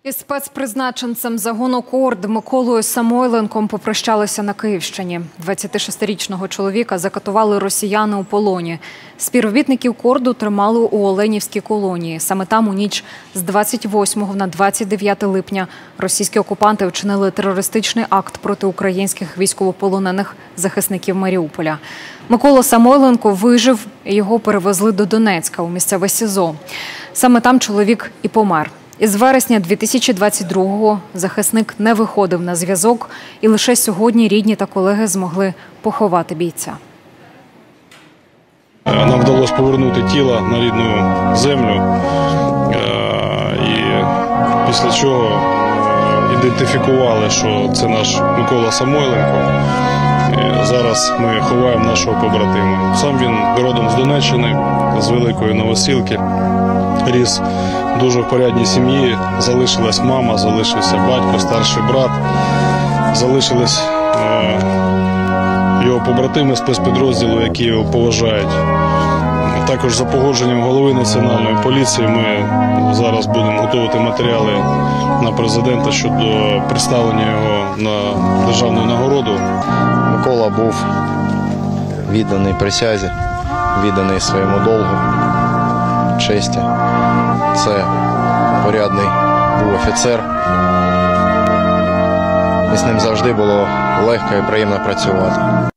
Із спецпризначенцем загону КОРД Миколою Самойленком попрощалися на Київщині. 26-річного чоловіка закатували росіяни у полоні. Співробітників КОРДу тримали у Оленівській колонії. Саме там у ніч з 28 на 29 липня російські окупанти вчинили терористичний акт проти українських військовополонених захисників Маріуполя. Микола Самойленко вижив, і його перевезли до Донецька у місцеве СІЗО. Саме там чоловік і помер. Із вересня 2022-го захисник не виходив на зв'язок, і лише сьогодні рідні та колеги змогли поховати бійця. Нам вдалося повернути тіло на рідну землю, і після чого ідентифікували, що це наш Микола Самойленко. Зараз ми ховаємо нашого побратима. Сам він родом з Донеччини, з Великої Новосілки, ріс дуже в порядній сім'ї. Залишилась мама, залишився батько, старший брат, залишились його побратими спецпідрозділу, які його поважають. Також за погодженням голови Національної поліції ми зараз будемо готувати матеріали на президента щодо представлення його на державну нагороду. Микола був відданий присязі, відданий своєму долгу, честі. Це порядний був офіцер. І з ним завжди було легко і приємно працювати.